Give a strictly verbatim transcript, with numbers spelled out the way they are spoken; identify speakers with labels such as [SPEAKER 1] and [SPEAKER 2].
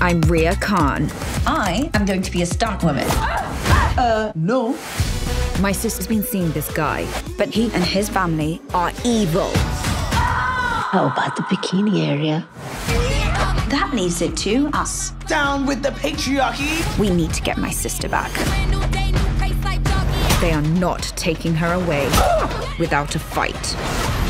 [SPEAKER 1] I'm Ria Khan.
[SPEAKER 2] I am going to be a stunt woman.
[SPEAKER 3] Uh, no.
[SPEAKER 1] My sister's been seeing this guy, but he and his family are evil.
[SPEAKER 4] How about the bikini area?
[SPEAKER 2] That leaves it to us.
[SPEAKER 3] Down with the patriarchy.
[SPEAKER 1] We need to get my sister back. They are not taking her away without a fight.